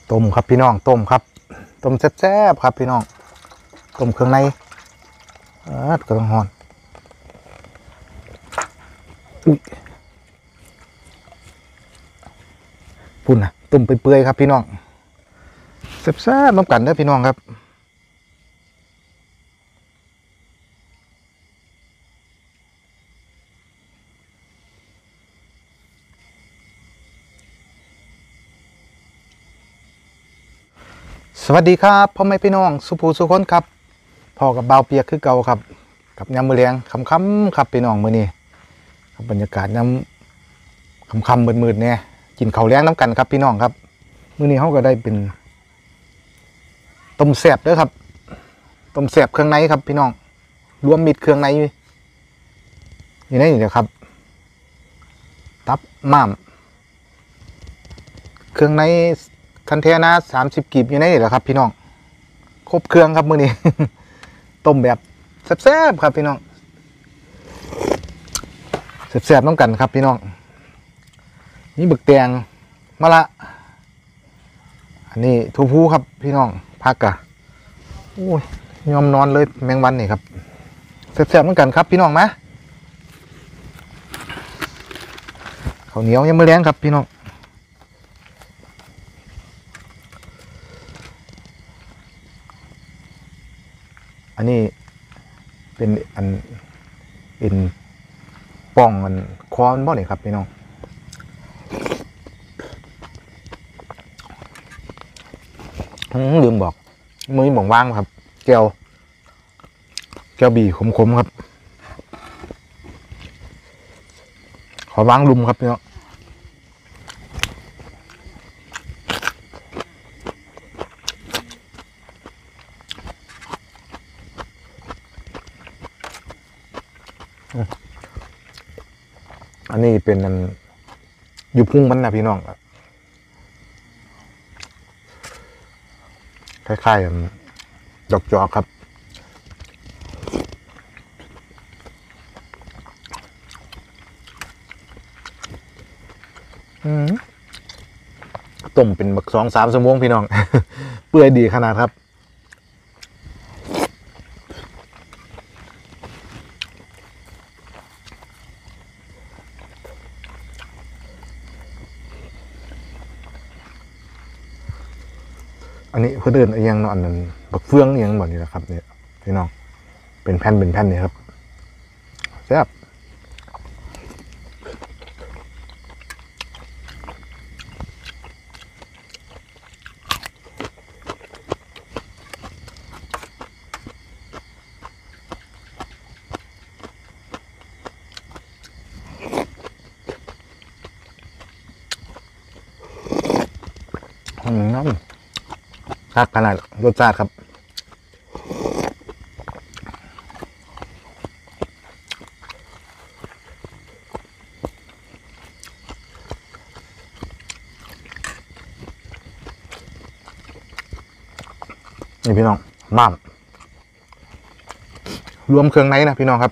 ต้มครับพี่น้องต้มครับต้มแซ่บๆครับพี่น้องต้มเครื่องในก็ต้องหอนพุ่นนะต้มไปเปื่อยครับพี่น้องแซ่บๆน้ำกันเด้อพี่น้องครับสวัสดีครับพ่อแม่พี่น้องสุภูสุคนครับพ่อกับเบาเปียกคือเก่าครับกับยำมือเลี้ยงคำครับพี่น้องมื้อนี้ครับบรรยากาศยำคำมืดๆเนี่ยกินข้าวเลี้ยงน้ำกันครับพี่น้องครับมื้อนี้เขาก็ได้เป็นต้มแซ่บเด้อครับต้มแซ่บเครื่องในครับพี่น้องรวมมิตรเครื่องในอยู่ในนี่นะครับตับม้ามเครื่องในคันเทนะ30กีบอยู่ในนี่แหละครับพี่น้องครบเครื่องครับมื้อนี้ ต้มแบบแซ่บๆครับพี่น้องแซ่บๆน้ำกันครับพี่น้องนี่บึกแตงมะละอันนี้ทูพูครับพี่น้องพักกะโอ้ยยอมนอนเลยแมงวันนี่ครับแซ่บๆน้ำกันครับพี่น้องมาข้าวเหนียวยังไม่แรงครับพี่น้องอันนี้เป็นเป็นป้องคอนบ่เนี่ยครับพี่น้องลืมบอกมือบอกว่างครับแก้วบีขมๆครับขอวางลุมครับพี่น้องอันนี้เป็นอยู่พุ่งมันนะพี่น้องคล้ายๆดอกจอกครับต้มเป็นบัก2-3 ชั่วโมงพี่น้อง เปื่อยดีขนาดครับอันนี้เพื่อเดินยังนอนนั่นบักเฟืองยังแบบนี้นะครับเนี่ยพี่น้องเป็นแผ่นเนี่ยครับแซ่บน้ำคักขนาดรสชาติครับนี่พี่น้องบ้ามรวมเครื่องในนะพี่น้องครับ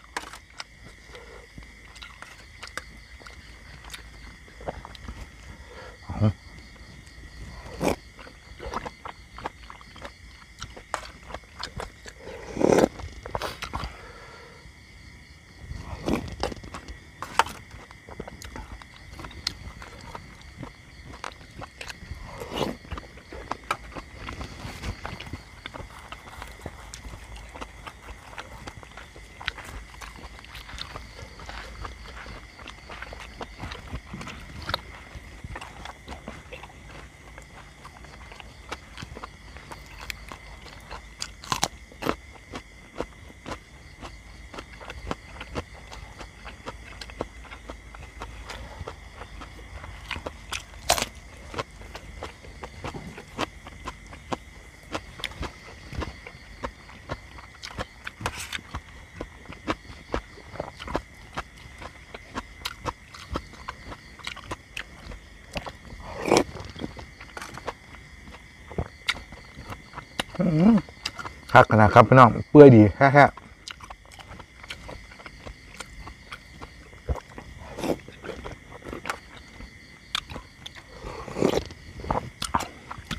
คักขนาดครับพี่น้องเปื่อยดีแค่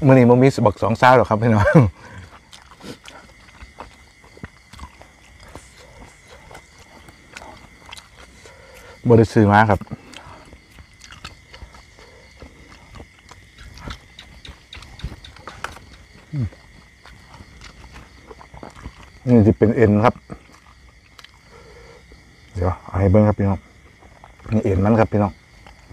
มื้อนี้บ่มีบักสองซาวหรอกครับพี่น้องบ่ได้ซื้อมาครับนี่จะเป็นเอ็นครับเดี๋ยวเอาให้เบิ่งครับพี่น้องนี่เอ็นมันครับพี่น้อง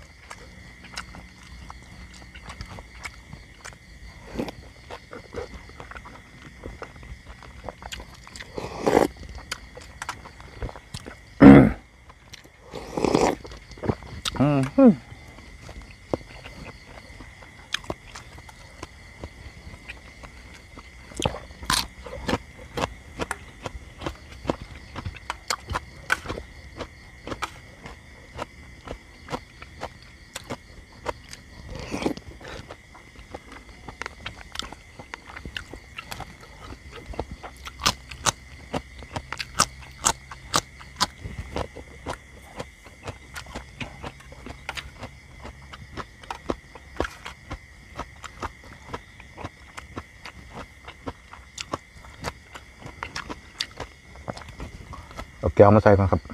เอาแก้วมาใส่ก่อนครับ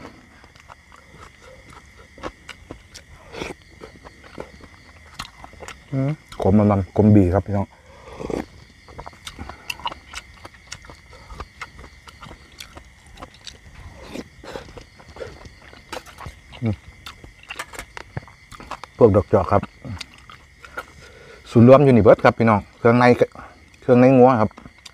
ขมมันขมบีครับพี่น้องพวกดอกจอกครับศูนย์รวมอยู่นี่เบิดครับพี่น้องเครื่องในงัวครับ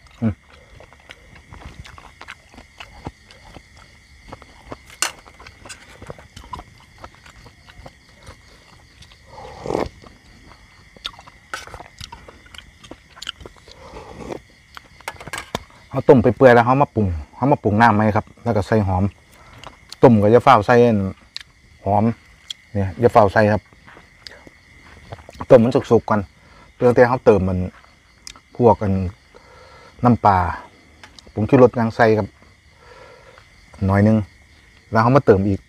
เขาต้มไปเปื่อยแล้วเขามาปรุงน้ำไหมครับแล้วก็ใส่หอมต้มก็จะเฝ้าใส่หอมเนี่ยจะเฝ้าใส่ครับต้มมันสุกๆก่อนเพื่อที่เขาเติมมันพวกกันน้ำปลาผงชูรสยางใส่ครับหน่อยนึงแล้วเขามาเติมอีก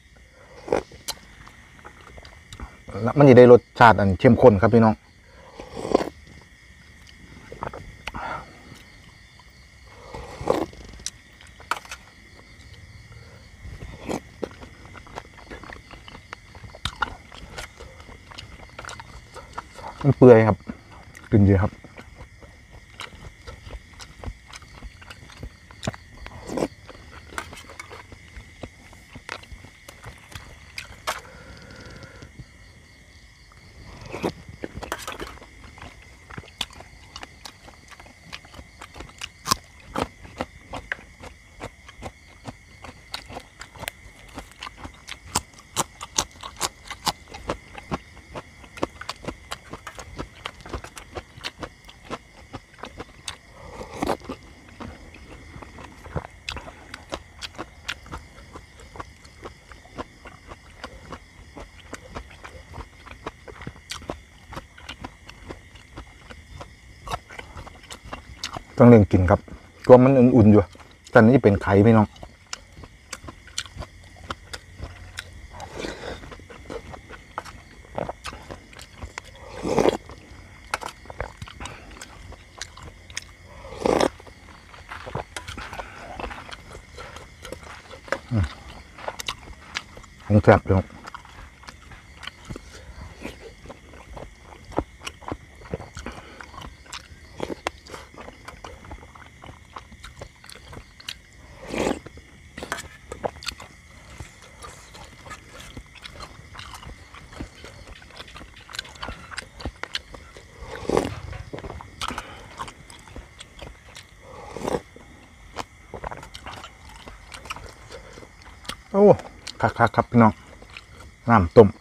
แล้วมันจะได้รสชาติอันเข้มข้นครับพี่น้องมันเปื่อยครับกลิ่นดีครับต้องเร่งกินครับตัวมันอุ่นๆอยู่ตอนนี้เป็นไข่พี่น้องของแซ่บพี่น้องโอ้คักครับพี่น้องน้ำต้ม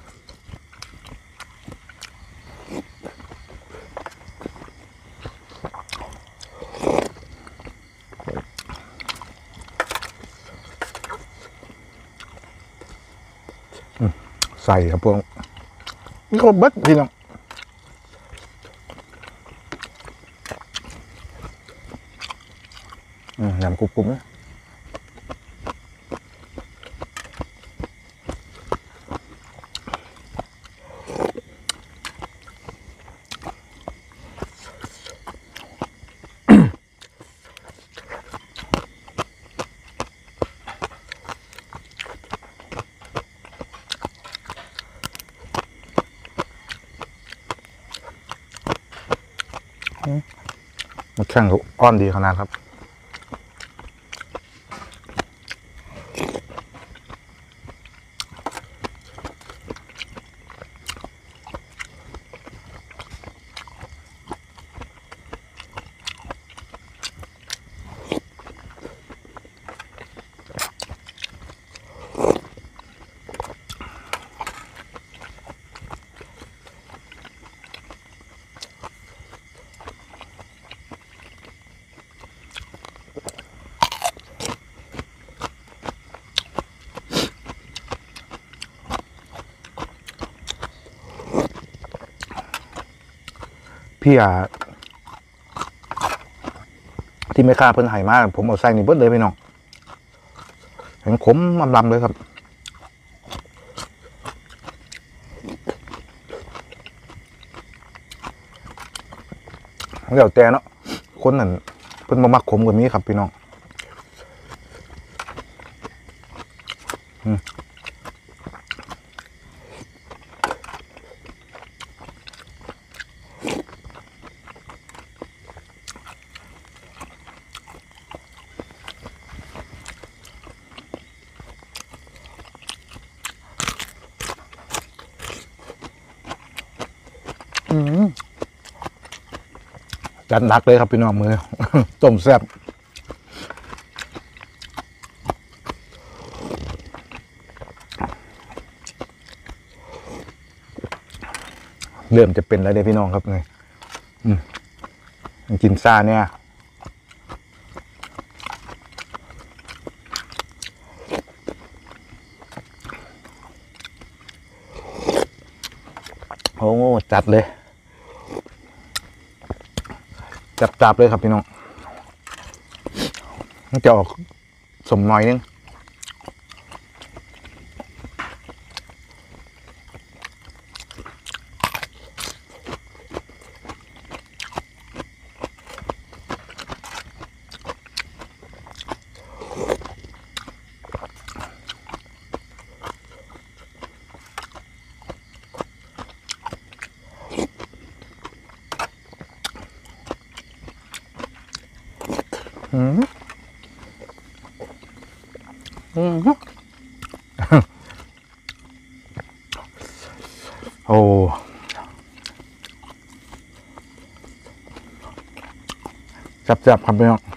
ใส่ครับพวกนี่ก็เบิดพี่น้องยำกรุบๆนะมันแข็งอ่อนดีขนาดครับพี่ที่ไม่ค่าเพิ่นไห่มากผมเอาใส่นี่เบิดเลยพี่น้องเห็นขมลำๆเลยครับเดี๋ยวแต่เนาะคนนั่นเพิ่นมามักขมกว่านี้ครับพี่น้องจัดหนักเลยครับพี่น้องมือ ต้มแซ่บเริ่มจะเป็นแล้วเด้พี่น้องครับนี่กินซ่าเนี่ยโอ้จัดเลยจับเลยครับพี่น้องมันจะออกสมน้อยนึงโอ้จับครับพี่น้อง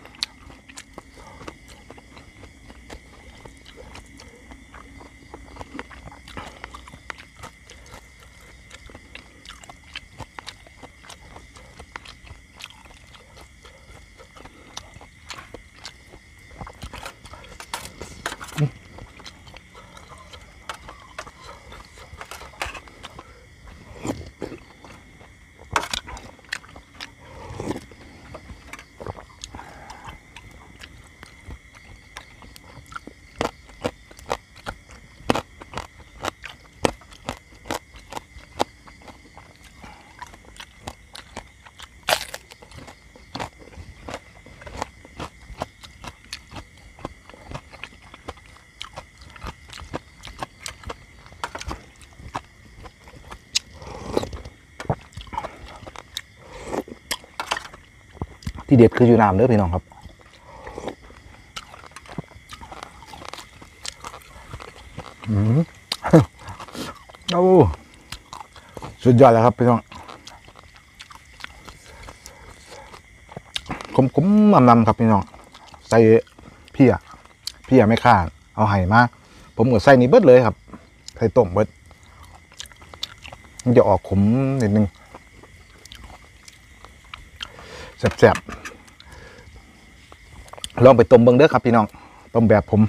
ที่เด็ดคืออยู่น้ำเด้อพี่น้องครับโอ้สุดยอดแล้วครับพี่น้องขมลำครับพี่น้องใส่พี่ไม่ฆ่าเอาไห่มาผมก็ใส่นี่เบิดเลยครับใส่ต้มเบิดมันจะออกขมนิดนึงแซ่บลองไปต้มเบิ่งเด้อครับพี่น้องต้มแบบผม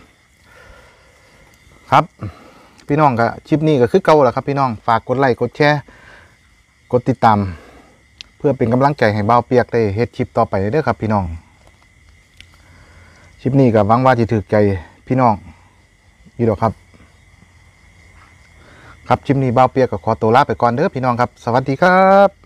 ครับพี่น้องก็คลิปนี้ก็คือเก่าแหละครับพี่น้องฝากกดไลค์กดแชร์กดติดตามเพื่อเป็นกำลังใจให้บ่าวเปียกได้เฮ็ดคลิปต่อไปเด้อครับพี่น้องคลิปนี้ก็หวังว่าจะถูกใจพี่น้องอยู่ดอกครับครับคลิปนี้บ่าวเปียกก็ขอตัวลาไปก่อนเด้อพี่น้องครับสวัสดีครับ